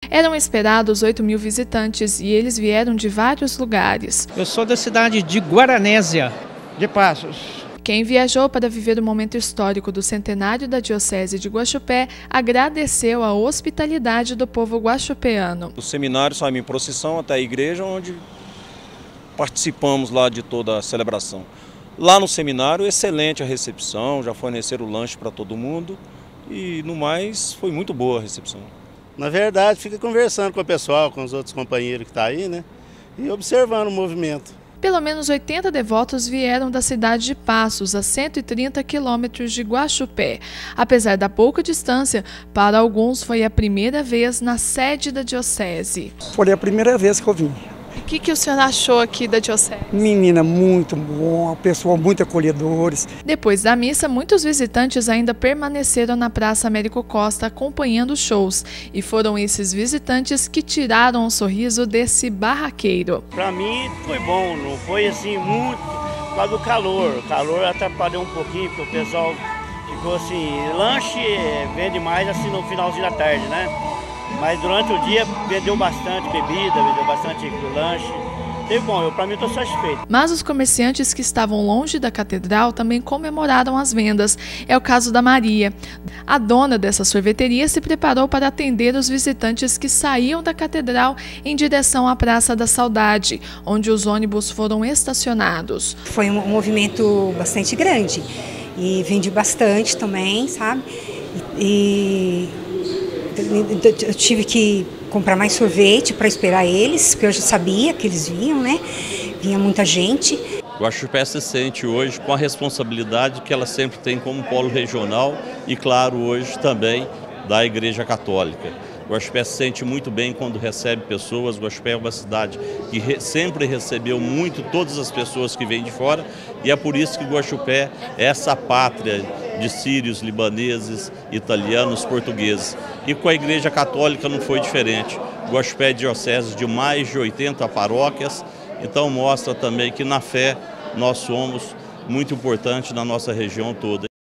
Eram esperados 8.000 visitantes e eles vieram de vários lugares. Eu sou da cidade de Guaranésia, de Passos. Quem viajou para viver o momento histórico do centenário da Diocese de Guaxupé agradeceu a hospitalidade do povo guaxupeano. O seminário saiu em procissão até a igreja, onde participamos lá de toda a celebração. Lá no seminário, excelente a recepção, já forneceram o lanche para todo mundo e no mais foi muito boa a recepção. Na verdade, fica conversando com o pessoal, com os outros companheiros que estão aí, né? E observando o movimento. Pelo menos 80 devotos vieram da cidade de Passos, a 130 quilômetros de Guaxupé. Apesar da pouca distância, para alguns foi a primeira vez na sede da Diocese. Foi a primeira vez que eu vim. O que o senhor achou aqui da Diocese? Menina, muito bom, pessoal muito acolhedores. Depois da missa, muitos visitantes ainda permaneceram na Praça Américo Costa acompanhando os shows. E foram esses visitantes que tiraram o sorriso desse barraqueiro. Para mim foi bom, não foi assim muito por causa do calor. O calor atrapalhou um pouquinho, porque o pessoal ficou assim, lanche vende mais assim no finalzinho da tarde, né? Mas durante o dia vendeu bastante bebida, vendeu bastante lanche. Teve bom, para mim estou satisfeito. Mas os comerciantes que estavam longe da catedral também comemoraram as vendas. É o caso da Maria. A dona dessa sorveteria se preparou para atender os visitantes que saíam da catedral em direção à Praça da Saudade, onde os ônibus foram estacionados. Foi um movimento bastante grande e vendi bastante também, sabe? Eu tive que comprar mais sorvete para esperar eles, porque eu já sabia que eles vinham, né? Vinha muita gente. Guaxupé se sente hoje com a responsabilidade que ela sempre tem como polo regional e, claro, hoje também da Igreja Católica. Guaxupé se sente muito bem quando recebe pessoas. Guaxupé é uma cidade que sempre recebeu muito todas as pessoas que vêm de fora e é por isso que Guaxupé é essa pátria de sírios, libaneses, italianos, portugueses. E com a Igreja Católica não foi diferente. Guaxupé é diocese de mais de 80 paróquias, então mostra também que na fé nós somos muito importantes na nossa região toda.